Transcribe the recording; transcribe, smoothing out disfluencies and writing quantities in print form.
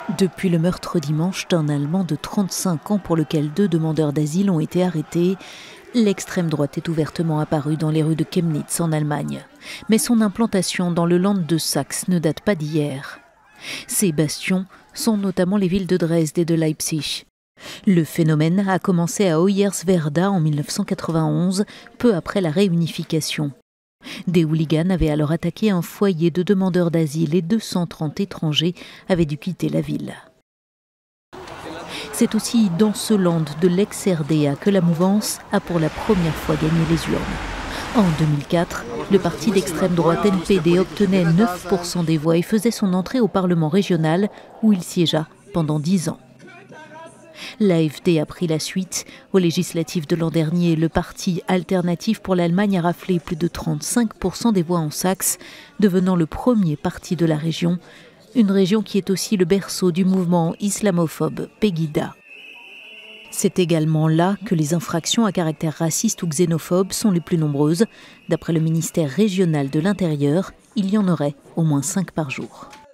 Depuis le meurtre dimanche d'un Allemand de 35 ans pour lequel 2 demandeurs d'asile ont été arrêtés, l'extrême droite est ouvertement apparue dans les rues de Chemnitz en Allemagne. Mais son implantation dans le Land de Saxe ne date pas d'hier. Ces bastions sont notamment les villes de Dresde et de Leipzig. Le phénomène a commencé à Hoyerswerda en 1991, peu après la réunification. Des hooligans avaient alors attaqué un foyer de demandeurs d'asile et 230 étrangers avaient dû quitter la ville. C'est aussi dans ce land de l'ex-RDA que la mouvance a pour la première fois gagné les urnes. En 2004, le parti d'extrême droite NPD obtenait 9% des voix et faisait son entrée au Parlement régional où il siégea pendant 10 ans. L'AfD a pris la suite. Aux législatives de l'an dernier, le parti alternatif pour l'Allemagne a raflé plus de 35% des voix en Saxe, devenant le premier parti de la région, une région qui est aussi le berceau du mouvement islamophobe Pegida. C'est également là que les infractions à caractère raciste ou xénophobe sont les plus nombreuses. D'après le ministère régional de l'Intérieur, il y en aurait au moins 5 par jour.